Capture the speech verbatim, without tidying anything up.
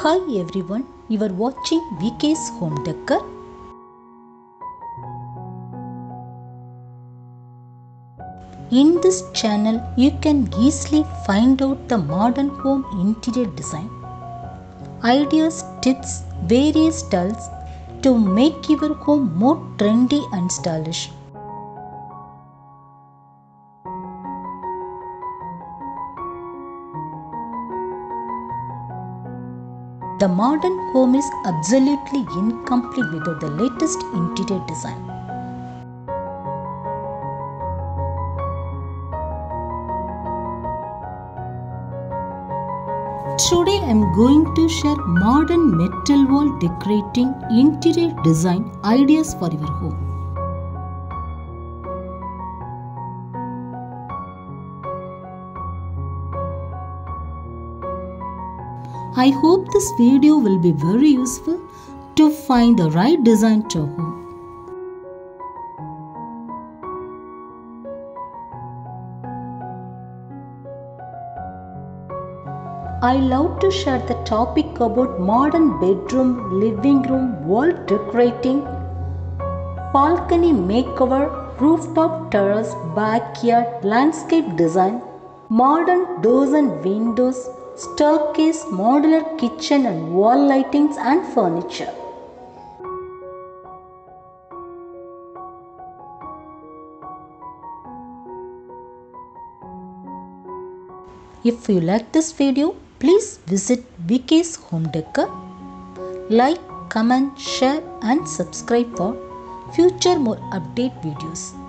Hi everyone, you are watching V K's Home Decor. In this channel, you can easily find out the modern home interior design, ideas, tips, various styles to make your home more trendy and stylish. The modern home is absolutely incomplete without the latest interior design. Today I am going to share modern metal wall decorating interior design ideas for your home. I hope this video will be very useful to find the right design to your home. I love to share the topic about modern bedroom, living room, wall decorating, balcony makeover, rooftop terrace, backyard, landscape design, modern doors and windows, staircase, modular kitchen and wall lightings and furniture. If you like this video, please visit V K's Home Decor. Like, comment, share and subscribe for future more update videos.